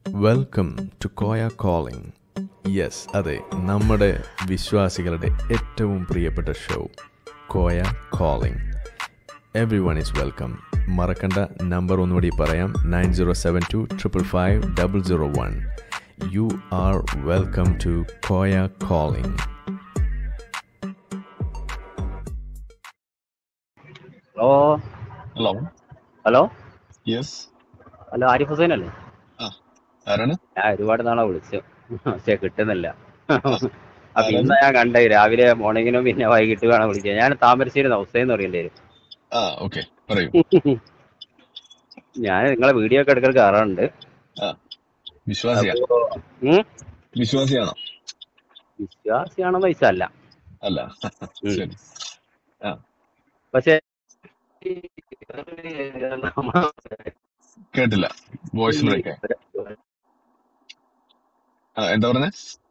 Welcome to Koya calling. Yes, അതെ, നമ്മുടെ വിശ്വാസികളുടെ ഏറ്റവും പ്രിയപ്പെട്ട show Koya calling. Everyone is welcome. മറക്കണ്ട നമ്പർ ഒന്നുകൂടി പറയാം, 9072555001. You are welcome to Koya calling. Hello hello. Hello yes. Hello, Arif Hussain അല്ലേ? ആ, ആരാണ്? ഞാൻ ഒരുപാട് നാളെ വിളിച്ചു, പക്ഷെ കിട്ടുന്നില്ല. ആ, അപ്പൊ ആരാണ്? ഇന്ന് ഞാൻ കണ്ടേ രാവിലെ മോർണിംഗിനും പിന്നെ വൈകിട്ട് വേണം വിളിക്കാൻ. ഞാൻ താമരശ്ശേരി ഹുസൈൻ എന്ന് പറയേണ്ടി വരും. ആ, ഓക്കെ, പറയൂ. ഞാൻ നിങ്ങളെ വീഡിയോ ഒക്കെ എടുക്കൽ കാണാറുണ്ട്. ആ, വിശ്വാസിയാ? അപ്പോ ഉം, വിശ്വാസിയാണോ? വിശ്വാസിയാണെന്ന് ചോദിച്ചല്ല. അല്ല. ശരി. ആ, പക്ഷെ കേട്ടില്ല, വോയിസ് ബ്രേക്ക്. ആ, എന്താ പറഞ്ഞേ?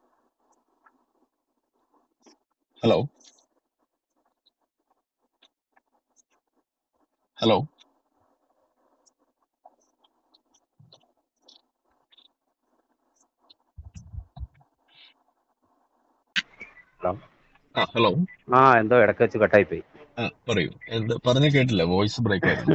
Hello hello. ആ, ഹലോ. എന്തോ ഇടയ്ക്ക് വെച്ച് കട്ടായി പോയി. ആ, പറയൂ. എന്താ പറഞ്ഞ കേട്ടില്ല, വോയിസ് ബ്രേക്ക് ആയിരുന്നു.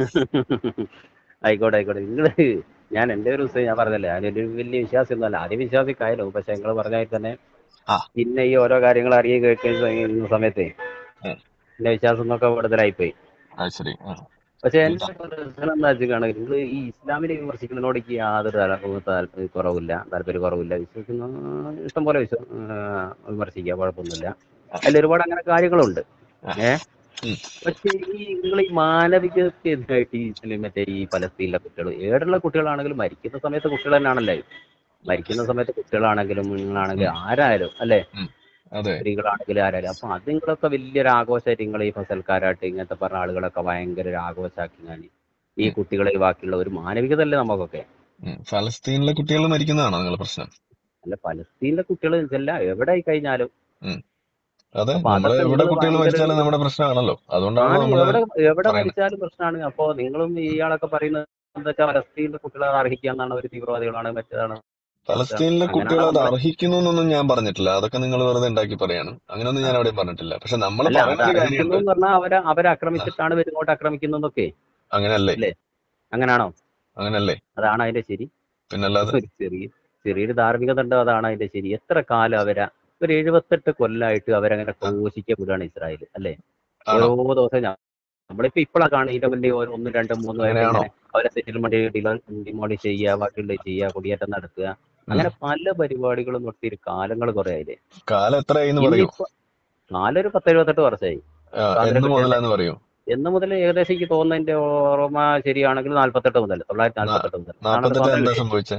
ആയിക്കോട്ടെ ആയിക്കോട്ടെ. ഞാൻ എൻ്റെ ഒരു ദിവസം ഞാൻ പറഞ്ഞല്ലേ, ഞാനൊരു വലിയ വിശ്വാസിയൊന്നുമല്ല. ആദ്യം വിശ്വാസിക്കായാലും, പക്ഷെ നിങ്ങൾ പറഞ്ഞാൽ തന്നെ ആ, പിന്നെ ഈ ഓരോ കാര്യങ്ങൾ അറിയുകയും കേൾക്കുന്ന സമയത്തെ ആ, എന്റെ വിശ്വാസം എന്നൊക്കെ കൂടുതലായിപ്പോയി. ആ, ശരി. ആ, പക്ഷെ എന്റെ എന്താ? പ്രശ്നം എന്താ വെച്ചാൽ, നിങ്ങൾ ഈ ഇസ്ലാമിനെ വിമർശിക്കുന്നതിനോട് എനിക്ക് യാതൊരു കുറവില്ല, താല്പര്യ കുറവില്ല. വിശ്വസിക്കുന്ന ഇഷ്ടം പോലെ വിമർശിക്കുക, കുഴപ്പമൊന്നുമില്ല. അതിൽ ഒരുപാട് അങ്ങനെ കാര്യങ്ങളുണ്ട്. ആ, ഏഹ് ഉം, പക്ഷേ നിങ്ങൾ ഈ മാനവികതയ്ക്കെതിരായിട്ട് മറ്റേ ഈ പലസ്തീനിലെ കുട്ടികൾ, ഏടുള്ള കുട്ടികളാണെങ്കിലും മരിക്കുന്ന സമയത്ത് കുട്ടികൾ തന്നെയാണല്ലേ. മരിക്കുന്ന സമയത്ത് കുട്ടികളാണെങ്കിലും നിങ്ങളാണെങ്കിലും ഉം, ആരായാലും അല്ലേ, ഉം. അതെ. സ്ത്രീകളാണെങ്കിലും ആരായാലും. അപ്പൊ അത് നിങ്ങളൊക്കെ വലിയൊരു ആഘോഷമായിട്ട് നിങ്ങൾ ഈ ഫസൽക്കാരായിട്ട് ഇങ്ങനത്തെ പറഞ്ഞ ആളുകളൊക്കെ ഭയങ്കര ഒരു ആഘോഷമാക്കി ഞാൻ ഈ ഉം, കുട്ടികളെ ബാക്കിയുള്ള ഒരു മാനവികത അല്ലേ നമുക്കൊക്കെ. ഫലസ്തീനിലെ കുട്ടികൾ മരിക്കുന്നതാണോ നിങ്ങളുടെ പ്രശ്നം? അല്ല, പലസ്തീനിലെ കുട്ടികൾ ഇതല്ല എവിടെ ആയി കഴിഞ്ഞാലും. ഉം. അതെ, അപ്പൊ നമ്മള് അതൊക്കെ എവിടെ നിങ്ങൾ കുട്ടികൾ ഭയങ്കര മരിച്ചാലും നമ്മുടെ പ്രശ്നമാണല്ലോ. അതുകൊണ്ടാണല്ലോ ആണ്, നമ്മള് എവിടെ എവിടെ പറയുന്നത്. മരിച്ചാലും പ്രശ്നമാണ്. അപ്പോ നിങ്ങളും ഇയാളൊക്കെ പറയുന്നത് എന്താ വെച്ചാൽ പലസ്തീനിലെ കുട്ടികളെ അർഹിക്കാന്നാണ്, ഒരു തീവ്രവാദികളാണ്, മറ്റേതാണ്. ഫലസ്തീനിലെ കുട്ടികൾ അങ്ങനെയാണ് അത് നമ്മള്. അർഹിക്കുന്നു എന്നൊന്നും ഞാൻ പറഞ്ഞിട്ടില്ല. അതൊക്കെ നിങ്ങൾ വെറുതെ ഉണ്ടാക്കി പറയാണ്. അങ്ങനെയൊന്നും ആ, ഞാൻ എവിടെയും പറഞ്ഞിട്ടില്ല. പക്ഷെ നമ്മൾ അല്ല, അത് പറയുന്ന ഒരു അർഹിക്കുന്നു കാര്യമുണ്ട്. എന്ന് പറഞ്ഞാൽ അവരെ ആ, ആക്രമിച്ചിട്ടാണ് ഇങ്ങോട്ട് ആക്രമിക്കുന്നതൊക്കെ അങ്ങനെയല്ലേ? അല്ലേ? അങ്ങനാണോ? അങ്ങനല്ലേ? അതാണ് അതിന്റെ ശരി. പിന്നല്ലാതെ. ഒരു ചെറിയൊരു ധാർമ്മികത ഉണ്ട്, അതാണ് അതിന്റെ ശരി. എത്ര കാലം ഒരു 78 കൊല്ലമായിട്ട് അവരങ്ങനെ ആ, ക്രൂശിക്കപ്പെടുകയാണ് ഇസ്രായേൽ അല്ലേ. ഓരോ ആണോ? ദിവസം നമ്മളിപ്പോ ഇപ്പോഴാണ് കാണുന്നത് ഇതിന്റെ മുന്നേ 1, 2, 3 ആയിട്ട് അങ്ങനെയാണോ? ഇങ്ങനെ അവരെ സെറ്റിൽമെന്റ് ഡിമോളിഷ് ചെയ്യുക, ബാക്കിയുള്ളത് ചെയ്യുക, കുടിയേറ്റം നടത്തുക, ഉം. അങ്ങനെ പല പരിപാടികളും നടത്തിയ കാലങ്ങൾ കുറെ ആയില്ലേ. കാലം എത്രയായിന്ന് പറയൂ. ഇന്നിപ്പോ കാലം ഒരു 10-78 വർഷമായി സ്വാതന്ത്ര്യം എന്ന് കിട്ടിയിട്ട്. മുതലാന്ന് പറയൂ. എന്ന് മുതൽ ഏകദേശം എനിക്ക് തോന്നുന്നതിന്റെ ഓർമ്മ ശരിയാണെങ്കിൽ 48 മുതൽ, 948 മുതൽ ആണല്ലോ 48 സ്വാതന്ത്ര്യം എന്താ കിട്ടി. സംഭവിച്ചേ?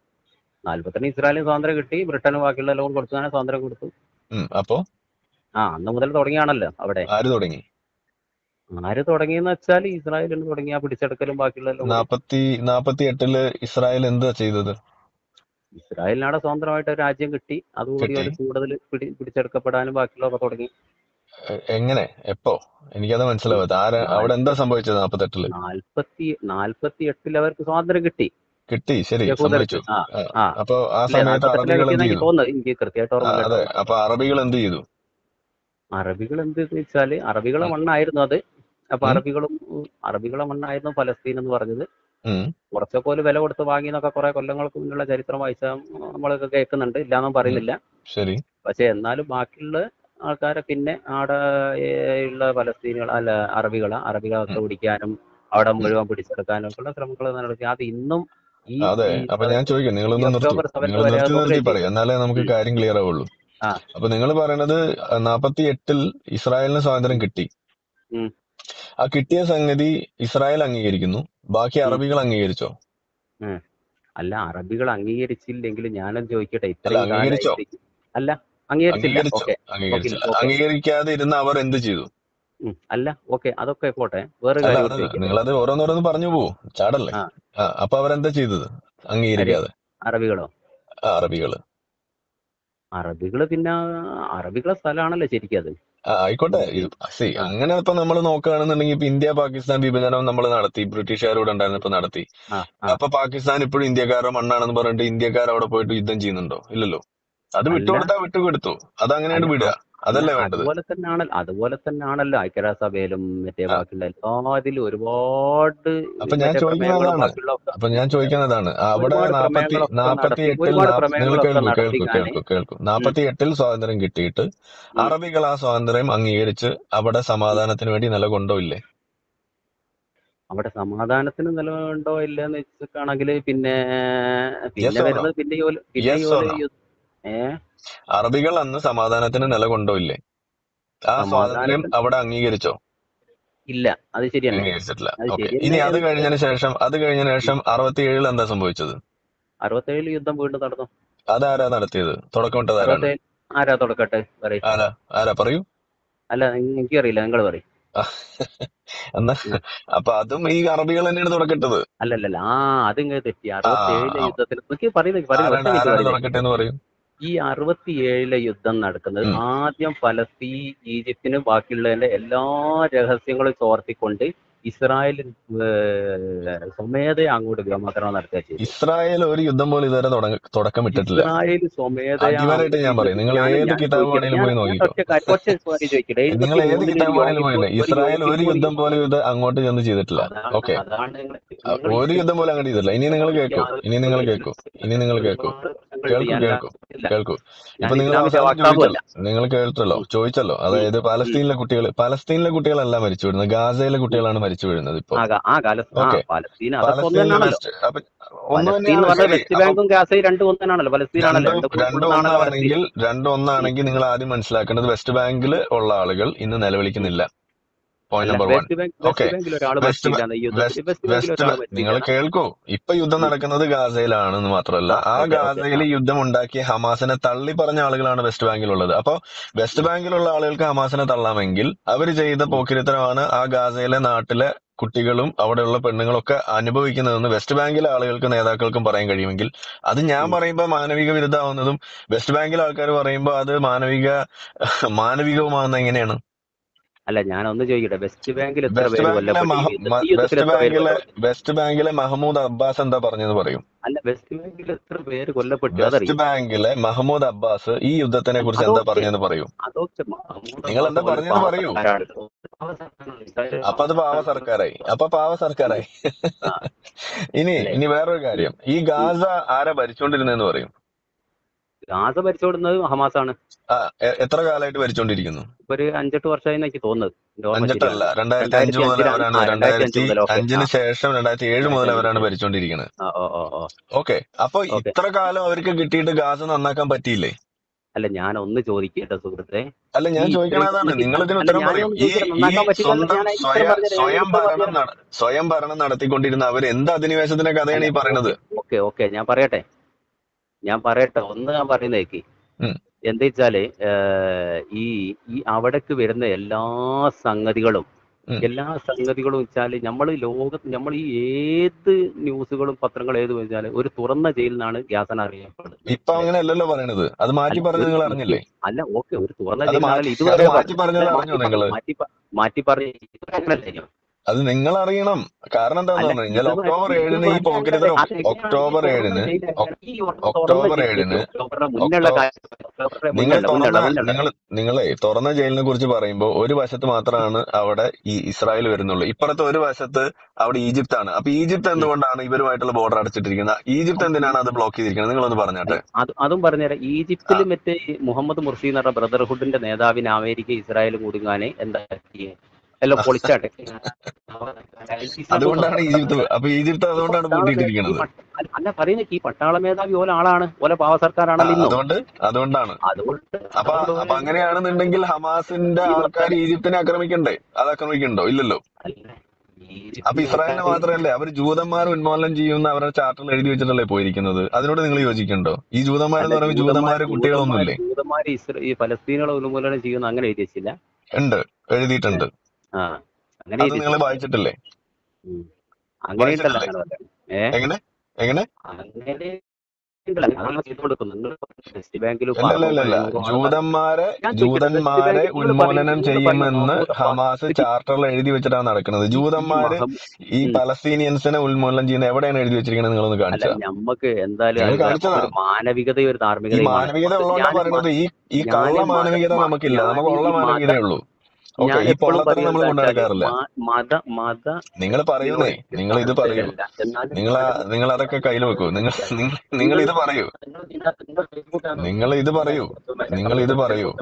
48 ഇസ്രായേലിന് സ്വാതന്ത്ര്യം കിട്ടി, ബ്രിട്ടനും ബാക്കിയുള്ള ലോകം കൊടുത്തു, സ്വാതന്ത്ര്യം കൊടുത്തു. അപ്പോ അന്ന് മുതൽ തുടങ്ങിയാണല്ലോ അവിടെ. ആര് തുടങ്ങി? ആര് തുടങ്ങിയെന്ന് വെച്ചാൽ ഇസ്രായേലിന് തുടങ്ങിയ പിടിച്ചെടുക്കലും ബാക്കിയുള്ള എല്ലാം കൂടി. 48 ഇസ്രായേൽ എന്താ ചെയ്തത്? ഇസ്രായേലിനവിടെ സ്വതന്ത്രമായിട്ട് ഒരു രാജ്യം കിട്ടി, അതുകൂടി കിട്ടി. അവർ കൂടുതൽ പിടിച്ചെടുക്കപ്പെടാനും ബാക്കിയുള്ളതൊക്കെ തുടങ്ങി. എങ്ങനെ? എപ്പോ? എനിക്കത് മനസ്സിലാവാത്ത. അവിടെ എന്താ സംഭവിച്ചത് 48? 48 അവർക്ക് സ്വാതന്ത്ര്യം കിട്ടി, കിട്ടി, ശരി, യഹൂദർക്ക്. സമ്മതിച്ചു. ആ, ആ അപ്പൊ ആ അല്ലെ, സമയത്ത് 48 അറബികൾ എന്ത് കിട്ടിയെന്ന് എനിക്ക് ചെയ്തു? തോന്നുന്നത്, എനിക്ക് കൃത്യമായിട്ട് ഓർമ്മയില്ല കേട്ടോ. അതെ, അപ്പൊ അറബികൾ എന്ത് ചെയ്തു? അറബികൾ എന്ത് വെച്ചാല് അറബികളെ ഉം, മണ്ണായിരുന്നു അത്. അപ്പൊ ഉം, അറബികളെ മണ്ണായിരുന്നു പലസ്തീൻ എന്ന് പറഞ്ഞത്. ഉം, കുറച്ചൊക്കെ ഒരു വില കൊടുത്ത് വാങ്ങിയെന്നൊക്കെ കുറെ കൊല്ലങ്ങൾക്ക് മുന്നുള്ള ചരിത്രം വായിച്ചാൽ നമ്മളൊക്കെ കേൾക്കുന്നുണ്ട്, ഇല്ലാന്നും ഉം. പറയുന്നില്ല. ശരി. പക്ഷെ എന്നാലും ബാക്കിയുള്ള ആൾക്കാരെ പിന്നെ അവിടെ ഉള്ള പലസ്തീനികൾ അല്ല അറബികളൊക്കെ ഉം, പിടിക്കാനും അവിടെ ഉം. മുഴുവൻ പിടിച്ചെടുക്കാനും ഒക്കെ ഉള്ള ശ്രമങ്ങൾ നടത്തി. അത് ഇന്നും ഈ അതെ, ഈ അപ്പൊ ഞാൻ ചോദിക്കാം, ഈ നിങ്ങളൊന്ന് നിർത്തൂ. ഒക്ടോബർ 7 നിങ്ങൾ വരെ അത് നിർത്തി നിർത്തി തുടരുകയും ചെയ്തു. പറയും, എന്നാലേ നമുക്ക് ഉം. കാര്യം ക്ലിയർ ആവുള്ളൂ. ആ അപ്പൊ നിങ്ങൾ പറയണത് 48 ഇസ്രായേലിന് സ്വാതന്ത്ര്യം ഉം. കിട്ടി. ഉം. ആ കിട്ടിയ സംഗതി ഇസ്രായേൽ അംഗീകരിക്കുന്നു, ബാക്കി ഉം. അറബികൾ അംഗീകരിച്ചോ? ഉം. അല്ല, അറബികൾ അംഗീകരിച്ചില്ലെങ്കിലും ഞാനും ചോദിക്കട്ടെ, അല്ല, ഇത്രയും അംഗീകരിച്ചോ? കാലമായിട്ട്. അല്ല, അംഗീകരിച്ചില്ല. അംഗീകരിച്ചോ? ഓക്കെ. ഓക്കെ. അംഗീകരിച്ചില്ല. ഓക്കെ. അംഗീകരിക്കാതെ ഇരുന്ന അവർ എന്ത് ചെയ്തു? അല്ല, ഓക്കെ, അതൊക്കെ പോട്ടെ. വേറൊരു അല്ല, കാര്യം അത് കൂടി ചോദിക്കട്ടെ. നിങ്ങളത് ഓരോന്നോരോന്ന് പറഞ്ഞു പോവും, ചാടല്ലേ. ആ അപ്പൊ അവരെന്താ ചെയ്തത് ആര്? അംഗീകരിക്കാതെ? അറബികളോ? അറബികള്. അറബികള് പിന്നെ അറബികളെ സ്ഥലമാണല്ലോ ശരിക്കും അത്. ആയിക്കോട്ടെ. ഈ ആ അങ്ങനെ ഇപ്പൊ നമ്മൾ നോക്കുകയാണെന്നുണ്ടെങ്കിൽ ഇപ്പൊ ഇന്ത്യ പാകിസ്ഥാൻ വിഭജനം നമ്മൾ നടത്തി, ബ്രിട്ടീഷുകാരോട് ഉണ്ടായിരുന്നപ്പോ നടത്തി. ആ ആ അപ്പൊ പാകിസ്ഥാൻ ഇപ്പോഴും ഇന്ത്യക്കാരുടെ മണ്ണാണെന്ന് പറഞ്ഞിട്ട് ഇന്ത്യക്കാർ അവിടെ പോയിട്ട് യുദ്ധം ചെയ്യുന്നുണ്ടോ? ഇല്ലല്ലോ. അത് അല്ല വിട്ടുകൊടുത്താ വിട്ടുകൊടുത്തു, അല്ല അതങ്ങനെയാണ് വിടുക. അല്ല അതല്ലേ വേണ്ടത്. അതുപോലെ തന്നെയാണല്ലോ ഐക്യരാഷ്ട്രസഭയിലും മറ്റേ ആ, ബാക്കിയുള്ള എല്ലാത്തിലും ഒരുപാട് അപ്പൊ ഞാൻ മറ്റേ ചോദിക്കുന്നത് പ്രമേയങ്ങളും അതാണ്. ബാക്കിയുള്ള അപ്പൊ ഞാൻ ചോദിക്കുന്നത് അതാണ്, അവിടെ ഒരുപാട് നാപ്പത്തി നടത്തി എട്ടിൽ ഒരുപാട് നിങ്ങൾ പ്രമേയങ്ങളൊക്കെ കേൾക്കൂ കേൾക്കൂ നടത്തിക്കാന് കേൾക്കൂ കേൾക്കൂ ഉം, 48 സ്വാതന്ത്ര്യം കിട്ടിയിട്ട് ഉം. അറബികൾ ആ സ്വാതന്ത്ര്യം അംഗീകരിച്ച് അവിടെ സമാധാനത്തിന് വേണ്ടി നിലകൊണ്ടോ ഇല്ലേ? അവിടെ സമാധാനത്തിന് നിലവുണ്ടോ ഇല്ലെന്ന് വെച്ചിട്ടാണെങ്കിൽ പിന്നെ പിന്നെ യെസ് ഓർ നോ? വരുന്നത് പിന്നെ ഈ യെസ് ഓർ ഓല് നോ? ഏ അറബികൾ അന്ന് സമാധാനത്തിന് നിലകൊണ്ടോ ഇല്ലേ? ആ സ്വാതന്ത്ര്യം സമാധാനത്തിന് അവിടെ അംഗീകരിച്ചോ? ഇല്ല. അത് ശരി തന്നെ. അംഗീകരിച്ചിട്ടില്ല. അത് ഓക്കെ. ശരി ഇനി തന്നെ അത് എന്ന് കഴിഞ്ഞതിന് വെച്ചാൽ ശേഷം 67 എന്താ സംഭവിച്ചത്? 67 യുദ്ധം വീണ്ടും നടന്നു. അതാരാ നടത്തിയത്? തുടക്കമിട്ടത് ആരാണ്? 67 ആരാ തുടക്കട്ടെ പറയും. ആരാ? ആരാ പറയൂ. അല്ല എനിക്കറിയില്ല, നിങ്ങൾ പറയും. ആ, എന്നാ ഉം. അപ്പൊ അതും ഈ അറബികൾ തന്നെയാണ് തുടക്കിട്ടത്. അല്ലല്ലല്ല അതിങ്ങനെ തെറ്റി. ആ 67 ആ, യുദ്ധത്തിൽ എനിക്ക് പറയുന്നത് ഒറ്റ മിനിറ്റ് ആരാണ് പറയുന്നത്. തുടക്കട്ടെ എന്ന് പറയും. ഈ 67 യുദ്ധം നടക്കുന്നത് ഉം. ആദ്യം ഫലസ്തീൻ ഈജിപ്തിന് ബാക്കിയുള്ളതിന്റെ എല്ലാ രഹസ്യങ്ങളും ചോർത്തിക്കൊണ്ട് ഇസ്രായേൽ സ്വമേധയാ അങ്ങോട്ട് വ്യോമാക്രമണം നടത്തുക ചെയ്തത്. ഇസ്രായേൽ ഒരു യുദ്ധം പോലും ഇതുവരെ തുടക്കമിട്ടിട്ടില്ല. ഇസ്രായേൽ സ്വമേധയാ അടിവരായിട്ട് അങ്ങോട്ട് ഞാൻ പറയും, നിങ്ങൾ ഏത് ഞാൻ കിതാബ് ചോദിക്കട്ടെ, വേണേലും പോയി ഞാൻ നോക്കിക്കോ. ഒറ്റ കാര്യം ചോദിക്കട്ടെ. നിങ്ങൾ ഏത് 73 കിതാബ് വേണേലും പോയില്ലേ, ഇസ്രായേൽ ഒരു യോജിപ്പ് യുദ്ധം പോലും ഇത് അങ്ങോട്ട് ചെന്ന് ചെയ്തിട്ടില്ല. ഓക്കെ. അതാണ് നിങ്ങൾ ഒരു യുദ്ധം പോലും അങ്ങോട്ട് ചെയ്തിട്ടില്ല. ഇനി നിങ്ങൾ കേൾക്കൂ, ഇനി നിങ്ങൾ കേൾക്കൂ, ഇനി നിങ്ങൾ കേൾക്കൂ, ഒരുപാട് പ്രശ്നങ്ങൾ കേൾക്കൂ ചെയ്യാൻ കേൾക്കൂ കേൾക്കൂ. ഞാൻ ഇപ്പൊ നിങ്ങൾ ഇസ്ലാമിന്റെ അവസാനം വക്താവും ചോദിച്ചല്ലോ, അല്ല. നിങ്ങൾ കേട്ടല്ലോ, ഉം, ചോദിച്ചല്ലോ, ഉം, അതായത് ഉം. പലസ്തീനിലെ കുട്ടികളല്ല മരിച്ചു വീഴുന്നത്, ഗാസയിലെ കുട്ടികളാണ് മരിച്ചു വീഴുന്നത് ഇപ്പോ. ആ കാലം ഓക്കെ. പലസ്തീൻ അതൊക്കെ ഒന്ന് പലസ്തീനിലെ തന്നെയാണല്ലോ. വെസ്റ്റ് അപ്പൊ ഒന്ന് പലസ്തീൻ എന്ന് തന്നെയാണ്, പറഞ്ഞാൽ ശരി. വെസ്റ്റ് അപ്പൊ ബാങ്കും ഗാസയും രണ്ടും ഒന്ന് തന്നെയാണല്ലോ. പലസ്തീനാണല്ലോ, രണ്ടും രണ്ടും ഉൾപ്പെടുന്നതാണല്ലോ പലസ്തീൻ. ഒന്നാണെങ്കിൽ ഉം. നിങ്ങൾ ആദ്യം മനസ്സിലാക്കേണ്ടത്, വെസ്റ്റ് ബാങ്കിൽ ഉള്ള ആളുകൾ ഇന്ന് ഉം. നിലവിളിക്കുന്നില്ല. പോയിന്റ് അല്ല നമ്പർ 1. West okay. ബാങ്കിൽ ഒരാൾ വെസ്റ്റ് മരിച്ചില്ല ഈ യുദ്ധത്തിൽ. വെസ്റ്റ് ബാങ്കിൽ ഒരാൾ നിങ്ങൾ മരിച്ചില്ല. കേൾക്കൂ. ഇപ്പൊ യുദ്ധം നടക്കുന്നത് ഗാസയിലാണെന്ന് മാത്രമല്ല, ആ ഓക്കെ ഓക്കെ ഗാസയിൽ യുദ്ധം ഉണ്ടാക്കിയ ഹമാസിനെ തള്ളി പറഞ്ഞ ആളുകളാണ് വെസ്റ്റ് ബാങ്കിലുള്ളത്. അപ്പൊ വെസ്റ്റ് ബാങ്കിലുള്ള ആളുകൾക്ക് ഹമാസിനെ തള്ളാമെങ്കിൽ അവർ ചെയ്ത പോക്കിരിത്തരമാണ് ആ ഗാസയിലെ നാട്ടിലെ കുട്ടികളും അവിടെയുള്ള പെണ്ണുങ്ങളൊക്കെ അനുഭവിക്കുന്നതെന്ന് വെസ്റ്റ് ബാങ്കിലെ ആളുകൾക്ക്, നേതാക്കൾക്കും പറയാൻ കഴിയുമെങ്കിൽ, അത് ഞാൻ പറയുമ്പോൾ മാനവിക വിരുദ്ധമാവുന്നതും വെസ്റ്റ് ബാങ്കിലെ ആൾക്കാർ പറയുമ്പോൾ അത് മാനവികവുമാവുന്നത് എങ്ങനെയാണ്? അല്ല ഞാൻ ഒന്ന് ചോദിക്കട്ടെ, വെസ്റ്റ് ബാങ്കിൽ എത്ര വെസ്റ്റ് പേര് ബാങ്കിലെ കൊല്ലപ്പെട്ടു? ഈ യുദ്ധത്തിൽ എത്ര പേര് കൊല്ലപ്പെട്ടു? വെസ്റ്റ് ബാങ്കിലെ മഹമ്മൂദ് അബ്ബാസ് എന്താ പറഞ്ഞെന്ന് പറയും. അല്ല വെസ്റ്റ് ബാങ്കിൽ എത്ര പേര് കൊല്ലപ്പെട്ടു വെസ്റ്റ് അതറിയും. ബാങ്കിലെ മഹമ്മൂദ് അബ്ബാസ് ഈ യുദ്ധത്തിനെ കുറിച്ച് എന്താ അതൊക്കെ പറഞ്ഞെന്ന് പറയൂ. അതൊക്കെ മഹ്മൂദ് നിങ്ങൾ അബ്ബാസ് എന്താ പോലെ പറഞ്ഞെന്ന് പാവ പറയൂ. സർക്കാരാണ്. പാവ സർക്കാരാണ്. ഇസ്രായേൽ അപ്പൊ അത് പാവ സർക്കാരായി. ആ ഇനി അല്ലേ? ഇനി വേറൊരു കാര്യം, ഈ ഗാസ ആരാ ഭരിച്ചോണ്ടിരുന്നെന്ന് പറയും. ഗാസ ഭരിച്ചുകൊടുന്നത് ഹമാസാണ്. എത്ര കാലമായിട്ട് ഭരിച്ചോണ്ടിരിക്കുന്നു? ഇപ്പൊ ഒരു 5-8 വർഷമായി എനിക്ക് തോന്നുന്നത്. എന്റെ ഓർമ്മ 5-8 ശരിയാണ്. അല്ല, 2005 മുതൽ 2005 അവരാണ്. 2005 മുതൽ. ഓക്കെ 2005 ശേഷം 2007 മുതൽ 2005 അവരാണ് ഭരിച്ചോണ്ടിരിക്കുന്നത്. ഓ ഓ ഓ ഓക്കെ. അപ്പൊ ഓക്കെ. ഇത്ര കാലം അവർക്ക് കിട്ടിയിട്ട് ഗാസ നന്നാക്കാൻ പറ്റിയില്ലേ? അല്ല ഞാൻ ഒന്ന് ചോദിക്കട്ടെ സുഹൃത്തെ, അല്ല, ഞാൻ ഈ ഇത്രയും ചോദിക്കണതാണ്, നിങ്ങൾ ഇതിന് അല്ല ഉത്തരം പറയും. ഞാനൊന്ന് ചോദിക്കട്ടെ, ഈ നന്നാക്കാൻ പറ്റില്ല. സ്വന്തം ഞാൻ ഉത്തരം പറഞ്ഞുതരാം. ഞാൻ ഉത്തരം പറഞ്ഞുതരാം. സ്വയം ഭരണം നടത്തിക്കൊണ്ടിരുന്ന അവർ എന്ത് അധിനിവേശത്തിന്റെ കഥയാണ് അല്ല ഈ പറയണത്? ഓക്കെ ഓക്കെ ഞാൻ പറയട്ടെ ഒന്ന് ഞാൻ പറയുന്നേക്ക്. ഉം, എന്താ വെച്ചാല് ഈ ഈ അവിടേക്ക് വരുന്ന സംഗതികളും ഉം. വെച്ചാല് നമ്മൾ ഈ ഏത് ന്യൂസുകളും പത്രങ്ങളും ഏത് വെച്ചാല് ഒരു തുറന്ന ജയിലിൽ നിന്നാണ് ഗ്യാസന അറിയപ്പെടുന്നത്. ഇപ്പൊ അങ്ങനെയല്ലല്ലോ പറയണത്. അത് മാറ്റി അല്ല പറഞ്ഞ് നിങ്ങൾ അറിഞ്ഞില്ലേ? അല്ല ഓക്കെ, ഒരു തുറന്ന അത് ജയിലിനാണല്ലോ മാറ്റി ഇതുവരെ പറഞ്ഞത് അറിഞ്ഞോ നിങ്ങള്? മാറ്റി പറഞ്ഞ അങ്ങനല്ലേ? അത് നിങ്ങൾ അറിയണം. കാരണം എന്താന്ന് അല്ല പറഞ്ഞു കഴിഞ്ഞാൽ ഒക്ടോബർ 7 ഈ അങ്ങനല്ലേ? പോക്കിരിത്തരം അതെങ്ങനെയാണ് ഈ തുറന്ന ജയിലാണ്? ഈ തുറന്ന ഒക്ടോബർ ജയിൽ 7 ഒക്ടോബറിന്റെ മുന്നുള്ള തുറന്ന ജയിലിനെ കുറിച്ച് പറയുമ്പോൾ ഒരു വശത്ത് മാത്രമാണ് അവിടെ ഈ ഇസ്രായേൽ വരുന്നുള്ളൂ, ഇപ്പുറത്തെ ഒരു വശത്ത് അവിടെ ഈജിപ്ത് ആണ്. അപ്പൊ ഈജിപ്ത് എന്തുകൊണ്ടാണ് ഇവരുമായിട്ടുള്ള ബോർഡർ അടച്ചിട്ടിരിക്കുന്നത്? ഈജിപ്ത് എന്തിനാണ് അത് ബ്ലോക്ക് ചെയ്തിരിക്കുന്നത്? നിങ്ങളൊന്ന് പറഞ്ഞാട്ടെ. അതും പറഞ്ഞുതരാം. ഈജിപ്തിൽ മറ്റേ മുഹമ്മദ് മുർസി എന്ന് പറഞ്ഞ ബ്രദർഹുഡിന്റെ നേതാവിന് അമേരിക്ക ഇസ്രായേലും കൂടുങ്ങാനെ എന്താ എല്ലാം പൊളിച്ചാട്ടെ. അതുകൊണ്ടാണ് ഈജിപ്ത് അതുകൊണ്ടാണ് പൂട്ടിയിട്ടിരിക്കുന്നത്. അല്ല പറയുന്നത് ഈ പട്ടാള മേധാവി ഓല ആളാണ്, ഓല പാവ സർക്കാരാണല്ലോ ഇന്നും. അതുകൊണ്ടാണ്. അതുകൊണ്ട് അപ്പൊ അങ്ങനെയാണെന്നുണ്ടെങ്കിൽ ഹമാസിന്റെ ആൾക്കാർ ഈജിപ്തിനെ ആക്രമിക്കണ്ടേ? അത് ആക്രമിക്കണ്ടോ? ഇല്ലല്ലോ. അപ്പൊ ഇസ്രായേലിനെ മാത്രമല്ലേ, അവർ ജൂതന്മാരെ ഉന്മൂലനം ചെയ്യുന്ന അവരുടെ ചാർട്ടറിൽ എഴുതി വെച്ചിട്ടല്ലേ പോയിരിക്കുന്നത്. അതിനോട് നിങ്ങൾ യോജിക്കണ്ടോ? ഈ ജൂതന്മാരെന്ന് പറയുമ്പോൾ ജൂതന്മാര് കുട്ടികളൊന്നുമില്ലേ? ജൂതന്മാര് ഈ ഫലസ്തീനുകളെ ഉന്മൂലനം ചെയ്യുന്ന അങ്ങനെ എഴുതി വെച്ചില്ല. ഉണ്ട്, എഴുതിയിട്ടുണ്ട്. അങ്ങനെ അത് നിങ്ങൾ വായിച്ചിട്ടില്ലേ? അങ്ങനെ എങ്ങനെ അങ്ങനെ വെസ്റ്റ് ബാങ്കിൽ അല്ലല്ലല്ല, ജൂതന്മാരെ ഉന്മൂലനം ചെയ്യുമെന്ന് ഹമാസ് ചാർട്ടറിൽ എഴുതി വെച്ചിട്ടാണ് നടക്കുന്നത്. ജൂതന്മാര് ഈ പലസ്തീനിയൻസിനെ ഉന്മൂലനം ചെയ്യുന്ന എവിടെയാണ് എഴുതി വെച്ചിരിക്കുന്നത്? നിങ്ങളൊന്ന് കാണിച്ചാ. നമുക്ക് എന്തായാലും നിങ്ങൾ കാണിച്ചതാ. മാനവികതയും ഒരു ഈ ധാർമ്മികതയും മാനവികത ഉള്ളതുകൊണ്ടാ പറയുന്നത്. ഈ കള്ള മാനവികത നമുക്കില്ല, നമുക്ക് ഉള്ള മാനവികതയേ ഉള്ളൂ. ഓക്കെ, ഈ പൊള്ളത്തരം നമ്മൾ കൊണ്ടുനടക്കാറില്ല. നിങ്ങൾ പറയുന്നേ, നിങ്ങൾ ഇത് പറയൂ, നിങ്ങൾ അതൊക്കെ കയ്യിൽ വെക്കൂ. നിങ്ങൾ ഇത് പറയൂ, നിങ്ങൾ ഇത് പറയൂ, നിങ്ങൾ ഇത് പറയൂ,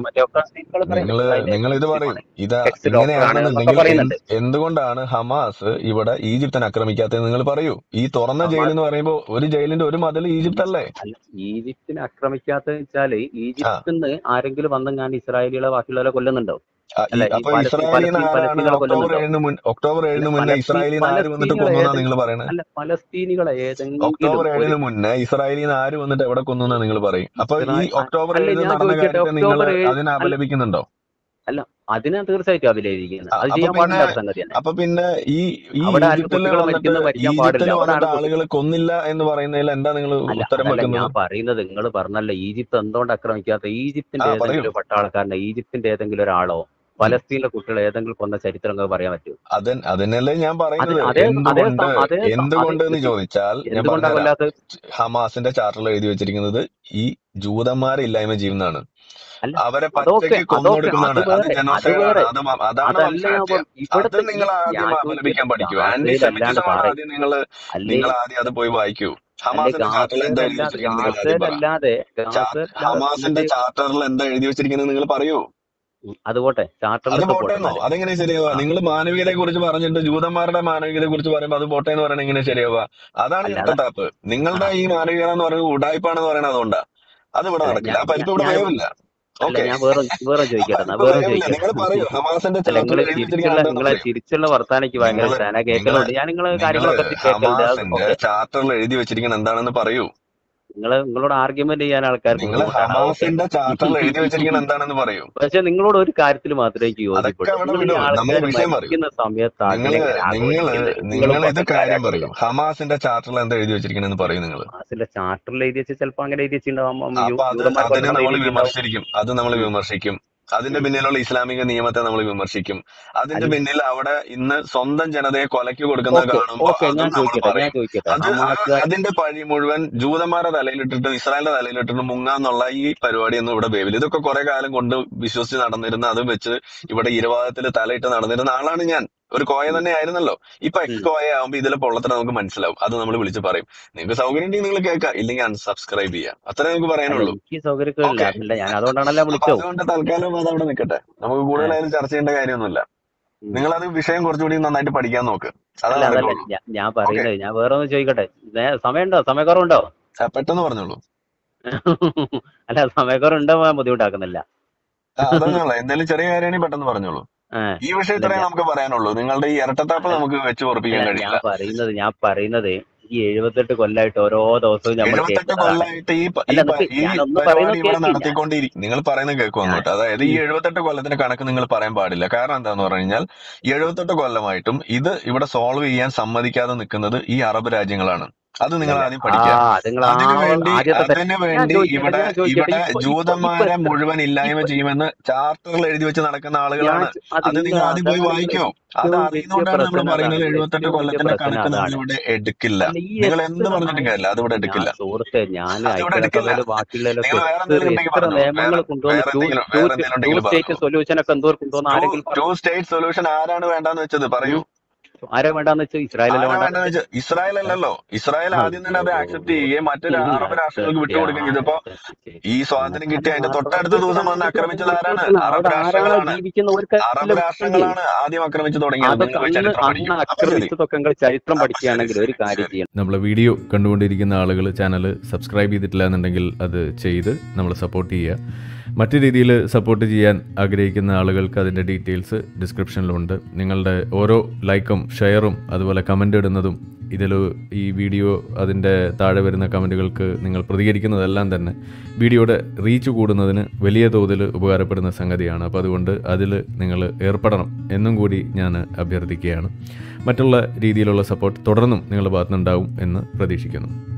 നിങ്ങൾ ഇത് പറയൂ. ഇങ്ങനെയാണെന്നുണ്ടെങ്കിൽ എന്തുകൊണ്ടാണ് ഹമാസ് ഇവിടെ ഈജിപ്തിനെ ആക്രമിക്കാത്തത് നിങ്ങൾ പറയൂ. ഈ തുറന്ന ജയിൽ എന്ന് പറയുമ്പോൾ ഒരു ജയിലിന്റെ ഒരു മതിൽ ഈജിപ്ത് അല്ലേ? ഈജിപ്തിനെ ആക്രമിക്കാത്തതെന്ന് വെച്ചാല് ഈജിപ്തിൽ നിന്ന് ആരെങ്കിലും വന്നെങ്ങാണ്ട് ഇസ്രായേലികളെ ബാക്കിയുള്ളവരെ കൊല്ലുന്നുണ്ടോ? അപ്പൊ ഇസ്രായേലിന് ആരാണ് ഒക്ടോബർ 7 മുന്നേ ഇസ്രായേലിന് ആര് വന്നിട്ട് കൊന്നാ നിങ്ങൾ പറയണത്? അല്ല, പലസ്തീനികളെ ഒക്ടോബർ 7 മുന്നേ ഇസ്രായേലിന് ആര് വന്നിട്ട് എവിടെ കൊന്നാ നിങ്ങൾ പറയും? അപ്പൊ ഈ ഒക്ടോബർ 7 നടന്ന കാര്യത്തെ നിങ്ങൾ അതിനെ അപലപിക്കുന്നുണ്ടോ? അല്ല, അതിനെ തീർച്ചയായിട്ടും അഭിനയിക്കുന്നത് അത് ചെയ്യാൻ പാടില്ല സംഗതിയാണ്. അപ്പൊ പിന്നെ ഈ ഈജിപ്തിൽ വന്നിട്ട് ആളുകൾ കൊന്നില്ല എന്ന് പറയുന്നതിൽ എന്താ നിങ്ങൾ ഉത്തരം വെക്കുന്നത്? ഞാൻ പറയുന്നത്, നിങ്ങൾ പറഞ്ഞല്ലോ ഈജിപ്ത് എന്തുകൊണ്ട് ആക്രമിക്കാത്ത, ഈജിപ്തിന്റെ ഏതെങ്കിലും പട്ടാളക്കാരനെ, ഈജിപ്തിന്റെ ഏതെങ്കിലും ഒരാളോ പലസ്തീനിലെ കുട്ടികളെ ഏതെങ്കിലും കൊന്ന ചരിത്രം പറയാൻ പറ്റുമോ? അതിനല്ലേ ഞാൻ പറയുന്നത്. എന്തുകൊണ്ട് എന്ന് ചോദിച്ചാൽ ഹമാസിന്റെ ചാർട്ടറിൽ എഴുതി വെച്ചിരിക്കുന്നത് ഈ ജൂതന്മാരെ ഇല്ലായ്മ ചെയ്യുന്നതാണ്, അവരെ പച്ചയ്ക്ക് കൊന്നൊടുക്കുന്നതാണ്. അത് ജനോസൈഡാണ്. അതാണ് അത് നിങ്ങൾ ആദ്യം അപലപിക്കാൻ പഠിക്കൂ. ആന്റിസെമിറ്റിസമാണ് ആദ്യം നിങ്ങൾ ആദ്യം അത് പോയി വായിക്കൂ. ഹമാസിന്റെ ചാർട്ടറിൽ എന്താ എഴുതി വെച്ചിരിക്കുന്നത്? ഹമാസിന്റെ ചാർട്ടറിൽ എന്താ എഴുതി വെച്ചിരിക്കുന്നത് നിങ്ങൾ പറയൂ. അത് പോട്ടെന്നോ? അതെങ്ങനെ ശരിയാവുക? നിങ്ങൾ മാനവികതയെ കുറിച്ച് പറഞ്ഞിട്ട് ജൂതന്മാരുടെ മാനവികതയെ കുറിച്ച് പറയുമ്പോൾ അത് പോട്ടെ എന്ന് പറയണത് എങ്ങനെ ശരിയാവുക? അതാണ് ഇരട്ടത്താപ്പ്. നിങ്ങളുടെ ഈ മാനവികത എന്ന് പറയുന്നത് ഉടായ്പാണെന്ന് പറയണത് അതുകൊണ്ടാ. അത് ഇവിടെ നടക്കില്ല. ആ പരിപ്പ് ഇവിടെ വേവില്ല. നിങ്ങൾ പറയൂ. ഹമാസിന്റെ തിരിച്ചുള്ള വർത്താനക്ക് ഭയങ്കര ഹമാസിന്റെ ചാർട്ടറിൽ എഴുതി വെച്ചിരിക്കുന്നത് എന്താണെന്ന് പറയൂ. നിങ്ങളോട് ആർഗ്യുമെന്റ് ചെയ്യാൻ ആൾക്കാർ ഹമാസിന്റെ ചാർട്ടറിൽ എഴുതി വെച്ചിരിക്കുന്നത് എന്താണെന്ന് പറയൂ. പക്ഷെ നിങ്ങളോട് ഒരു കാര്യത്തിൽ മാത്രമേ യോജിക്കുന്ന സമയത്ത് നിങ്ങൾ ഇത് കാര്യം പറയൂ. ഹമാസിന്റെ ചാർട്ടറിൽ എന്താ എഴുതി വെച്ചിരിക്കുന്നത് പറയൂ. നിങ്ങൾ ഹമാസിന്റെ ചാർട്ടറിൽ എഴുതി വെച്ചാൽ ചിലപ്പോ അങ്ങനെ എഴുതി വെച്ചിട്ടുണ്ടാവും. അത് നമ്മൾ വിമർശിക്കും. അതിന്റെ പിന്നിലുള്ള ഇസ്ലാമിക നിയമത്തെ നമ്മൾ വിമർശിക്കും. അതിന്റെ പിന്നിൽ അവിടെ ഇന്ന് സ്വന്തം ജനതയെ കൊലയ്ക്ക് കൊടുക്കുന്നത് കാണുമ്പോൾ അതിന്റെ പഴി മുഴുവൻ ജൂതന്മാരുടെ തലയിലിട്ടിട്ട് ഇസ്രായേലിന്റെ തലയിലിട്ടിട്ട് മുങ്ങാന്നുള്ള ഈ പരിപാടിയൊന്നും ഇവിടെ വേവില്ല. ഇതൊക്കെ കുറെ കാലം കൊണ്ട് വിശ്വസിച്ച് നടന്നിരുന്ന, അത് വെച്ച് ഇവിടെ ഇരുവാദത്തിൽ തലയിട്ട് നടന്നിരുന്ന ആളാണ് ഞാൻ. ഒരു കോയ തന്നെ ആയിരുന്നല്ലോ. ഇപ്പൊ എക്സ് കോയ ആവുമ്പോ ഇതിലെ പൊള്ളത്തിന് നമുക്ക് മനസ്സിലാവും. അത് നമ്മൾ വിളിച്ച് പറയും. നിങ്ങൾക്ക് സൗകര്യം ഉണ്ടെങ്കിൽ നിങ്ങൾ കേൾക്കാം, ഇല്ലെങ്കിൽ അൺസബ്സ്ക്രൈബ് ചെയ്യാം. അത്രേ നമുക്ക് പറയാനുള്ളൂ. അതുകൊണ്ട് തൽക്കാലം അത് അവിടെ നിൽക്കട്ടെ. നമുക്ക് കൂടുതലായാലും ചർച്ച ചെയ്യേണ്ട കാര്യമൊന്നുമില്ല. നിങ്ങളത് വിഷയം കുറച്ചുകൂടി നന്നായിട്ട് പഠിക്കാൻ നോക്ക്. ഞാൻ പറയുന്നത്, ഞാൻ വേറെ ഒന്ന് ചോദിക്കട്ടെ, സമയമുണ്ടോ? സമയക്കുറവുണ്ടോ? പെട്ടെന്ന് പറഞ്ഞോളൂ. അല്ല, സമയക്കുറവുണ്ടോ? ബുദ്ധിമുട്ടാക്കുന്നില്ല. അതൊന്നുമല്ല, എന്തെങ്കിലും ചെറിയ കാര്യമാണെങ്കിൽ പെട്ടെന്ന് പറഞ്ഞോളൂ. ഈ വിഷയത്തിലേ നമുക്ക് പറയാനുള്ളൂ. നിങ്ങളുടെ ഈ ഇരട്ടത്താപ്പ് നമുക്ക് വെച്ച് ഉറപ്പിക്കാൻ കഴിയില്ല. ഞാൻ പറയുന്നത് ഈ 78 കൊല്ലമായിട്ട് ഓരോ ദിവസവും 78 കൊല്ലമായിട്ട് ഈ പരിപാടി ഇവിടെ നടത്തിക്കൊണ്ടിരിക്കും. നിങ്ങൾ പറയുന്നത് കേൾക്കും അങ്ങോട്ട്. അതായത് ഈ 78 കൊല്ലത്തിന്റെ കണക്ക് നിങ്ങൾ പറയാൻ പാടില്ല. കാരണം എന്താന്ന് പറഞ്ഞു കഴിഞ്ഞാൽ 78 കൊല്ലമായിട്ടും ഇത് ഇവിടെ സോൾവ് ചെയ്യാൻ സമ്മതിക്കാതെ നിൽക്കുന്നത് ഈ അറബ് രാജ്യങ്ങളാണ്. അത് നിങ്ങൾ ആദ്യം പഠിക്കുക. അതിനുവേണ്ടി ഇവിടെ ജൂതന്മാരെ മുഴുവൻ ഇല്ലായ്മ ചെയ്യുമെന്ന് ചാർട്ടറിൽ എഴുതി വെച്ച് നടക്കുന്ന ആളുകളാണ്. അത് നിങ്ങൾ ആദ്യം പോയി വായിക്കോ. അത് അറിയുന്നതുകൊണ്ടാണ് നമ്മൾ പറയുന്നത് 78 കൊല്ലത്തിന്റെ കണക്ക് നമ്മൾ ഇവിടെ എടുക്കില്ല. നിങ്ങൾ എന്ത് പറഞ്ഞിട്ടും കാര്യമില്ല, അത് ഇവിടെ എടുക്കില്ല. നിങ്ങൾ ടു സ്റ്റേറ്റ് സൊല്യൂഷൻ ആരാണ് വേണ്ടെന്ന് വെച്ചത് പറയൂ. ആരാ വേണ്ടെന്ന് വെച്ചാൽ ഇസ്രായേൽ അല്ലല്ലോ. ഇസ്രായേൽ ആദ്യം തന്നെ അത് ആക്സെപ്റ്റ് ചെയ്യുകയും മറ്റൊരു അറബ് രാഷ്ട്രങ്ങൾക്ക് വിട്ടുകൊടുക്കുകയും ചെയ്തപ്പോ ഈ സ്വാതന്ത്ര്യം കിട്ടി അതിന്റെ തൊട്ടടുത്ത ദിവസം വന്ന് ആക്രമിച്ചത് ആരാണ്? അറബ് രാഷ്ട്രങ്ങളാണ്. അറബ് രാഷ്ട്രങ്ങളാണ് ആദ്യം ആക്രമിച്ചു തുടങ്ങിയത്. ചരിത്രം പഠിക്കുകയാണെങ്കിൽ ഒരു കാര്യം ചെയ്യണം. നമ്മളെ വീഡിയോ കണ്ടുകൊണ്ടിരിക്കുന്ന ആളുകൾ ചാനൽ സബ്സ്ക്രൈബ് ചെയ്തിട്ടില്ല എന്നുണ്ടെങ്കിൽ അത് ചെയ്ത് നമ്മൾ സപ്പോർട്ട് ചെയ്യുക. മറ്റു രീതിയിൽ സപ്പോർട്ട് ചെയ്യാൻ ആഗ്രഹിക്കുന്ന ആളുകൾക്ക് അതിൻ്റെ ഡീറ്റെയിൽസ് ഡിസ്ക്രിപ്ഷനിലുണ്ട്. നിങ്ങളുടെ ഓരോ ലൈക്കും ഷെയറും അതുപോലെ കമൻ്റ് ഇടുന്നതും ഇതിൽ ഈ വീഡിയോ അതിൻ്റെ താഴെ വരുന്ന കമൻറ്റുകൾക്ക് നിങ്ങൾ പ്രതികരിക്കുന്നതെല്ലാം തന്നെ വീഡിയോയുടെ റീച്ച് കൂടുന്നതിന് വലിയ തോതിൽ ഉപകാരപ്പെടുന്ന സംഗതിയാണ്. അപ്പോൾ അതുകൊണ്ട് അതിൽ നിങ്ങൾ ഏർപ്പെടണം എന്നും കൂടി ഞാൻ അഭ്യർത്ഥിക്കുകയാണ്. മറ്റുള്ള രീതിയിലുള്ള സപ്പോർട്ട് തുടർന്നും നിങ്ങളുടെ ഭാഗത്തുനിന്നുണ്ടാവും എന്ന് പ്രതീക്ഷിക്കുന്നു.